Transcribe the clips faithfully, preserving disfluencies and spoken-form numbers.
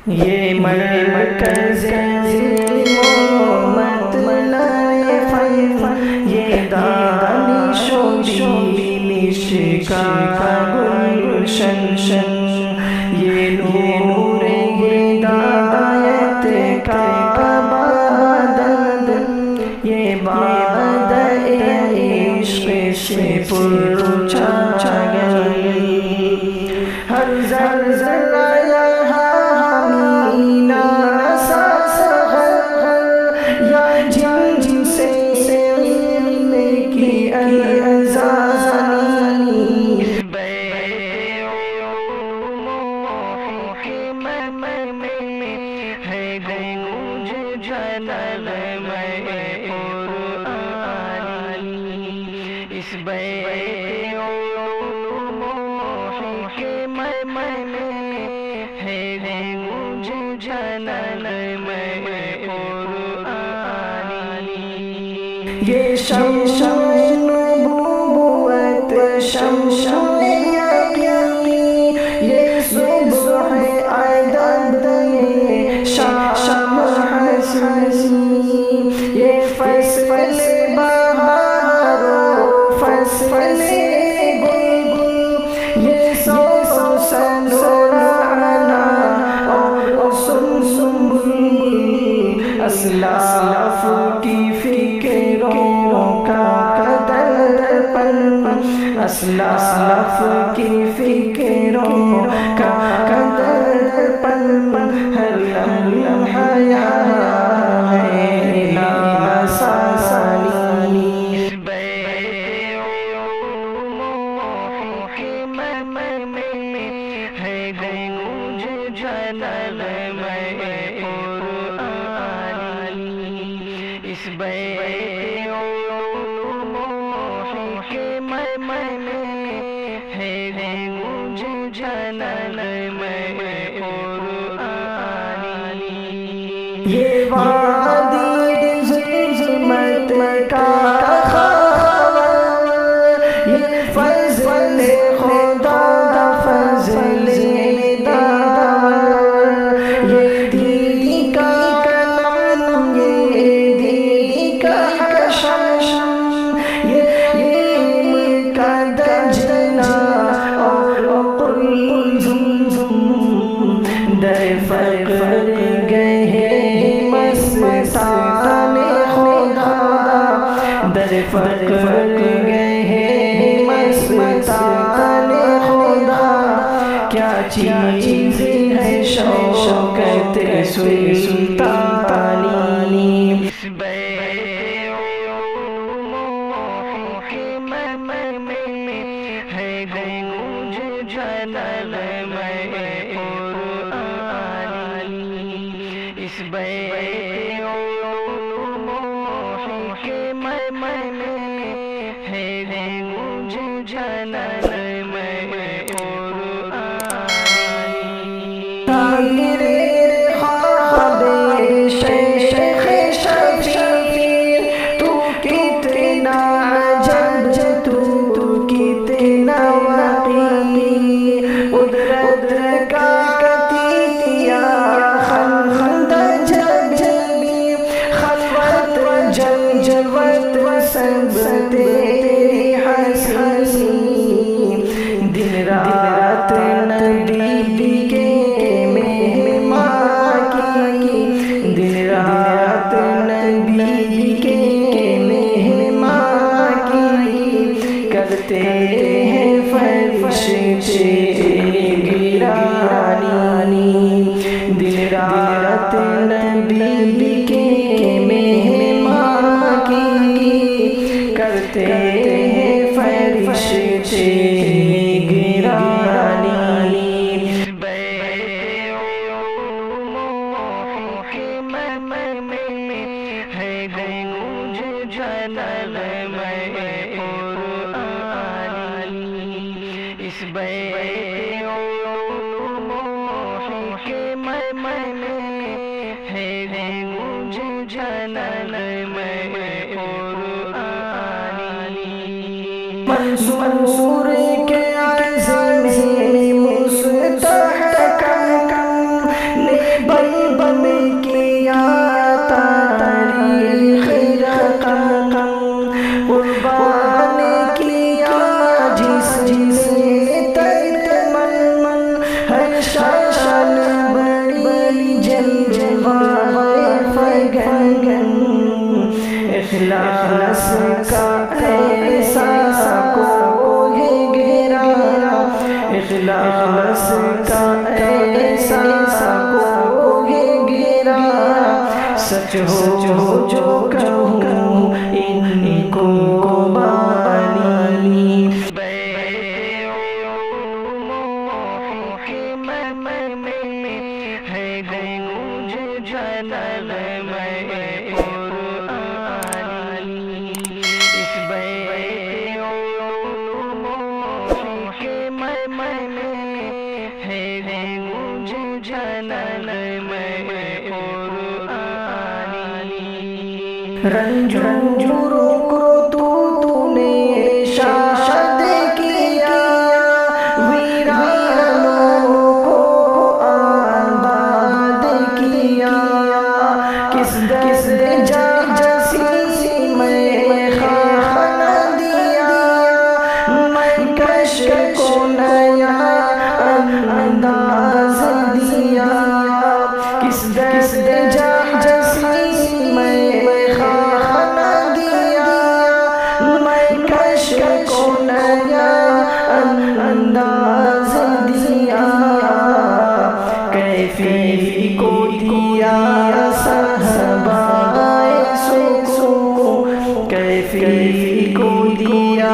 یہ مرکز مطلع فن، یہ دانش و بینش کا گلشن، یہ نور ہدایت کا بادل، یہ بادل عشق سے پر چاگل، ہر ذر ذرہ اس بے علوم و حکمت ہے گونج جنان میں قرآن، یہ شمس نبوت شمس یقین، یہ صبح عدد شام حسین، یہ فصل بہار و فصل گل، یہ سوسن رعنا اور سنبل، اسلاف کی فکروں کا قدر پن، اسلاف کی فکروں کا قدر پن، ہر لمحہ اس بے علوم و حکمت ہے گونج جنان میں قرآن، یہ وادی ظلمت کا خاور، یہ فضل خدا فضل دار، یہ دین کا کلام، یہ دین کا حشم، یہ علم کا دجنہ اور قلزم، در فقر گئے مستان خدا، در فقر گئے مستان خدا، کیا چیز ہے شوکت سلطانی، اس بے علوم و حکمت ہے گونج جنان میں قرآن، اس بے علوم و حکمت ہے گونج جنان میں قرآن، تعبیر خواب شیخ شفیع، تو کتنا عجب، تو کتنا وقی، قدرت کا کتیا خلد جبی، خلوت جلوت سب تیری حسین، دن رات نبی کے مہمان کی، دن رات نبی کے مہمان کی، کرتے ہیں فرشتے گرانی، دن رات نبی کے مہمان کی، کرتے ہیں فرشتے گرانی، بے علوم و حکمت ہے گونج جنان میں قرآن، اس بے علوم و حکمت ہے گونج جنان میں قرآن، منصور کے عزم میں مستحکم نے بن بن کیا تاریخ رقم قربان کیا جس نے ترمن من ہر شان بڑی جلوہ فگن اخلاص کا ایسا کوہ گرا اخلاص کا ایسا کوہ گرا سچ ہو جو کہوں ان کو بالی رنجوروں کو تو تو نے شاد کیا ویرانوں کو آباد کیا کس دس جاسی میں خانہ دیا میں کش کو نیا انداز دیا کس دس جاسی میں انداز دیا کیفی کو دیا صحبائے سکون کیفی کو دیا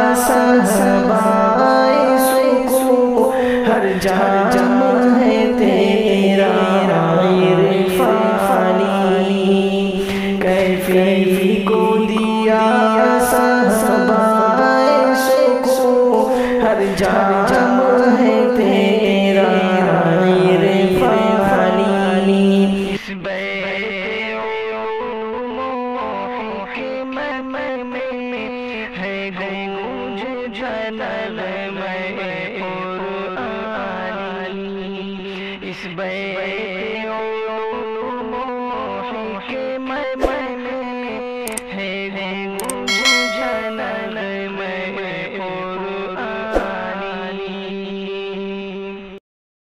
صحبائے سکون ہر جام ہے تیرا عرفانی کیفی کو دیا صحبائے سکون ہر جام ہے تیرا عرفانی اس ہے گونج جلال میں قرآنی اس بے